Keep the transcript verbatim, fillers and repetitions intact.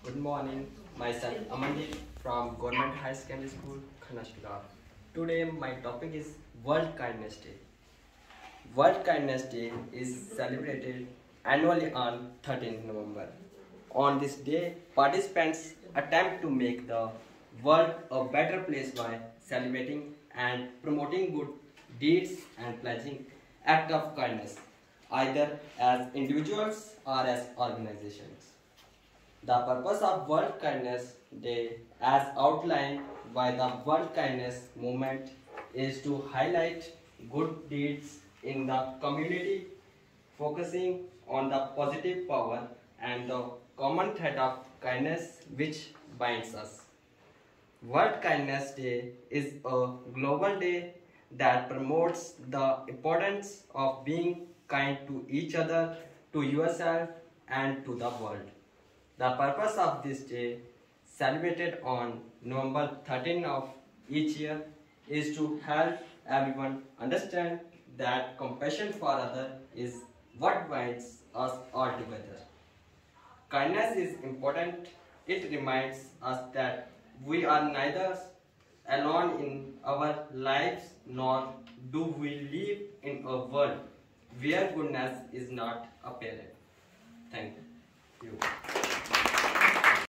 Good morning, myself Amandeep from Government High Secondary School, Khanashgar. Today my topic is World Kindness Day. World Kindness Day is celebrated annually on thirteenth November. On this day, participants attempt to make the world a better place by celebrating and promoting good deeds and pledging act of kindness, either as individuals or as organizations. The purpose of World Kindness Day, as outlined by the World Kindness Movement, is to highlight good deeds in the community, focusing on the positive power and the common thread of kindness which binds us. World Kindness Day is a global day that promotes the importance of being kind to each other, to yourself, and to the world. The purpose of this day, celebrated on November thirteenth of each year, is to help everyone understand that compassion for others is what binds us all together. Kindness is important. It reminds us that we are neither alone in our lives nor do we live in a world where goodness is not apparent. Thank you.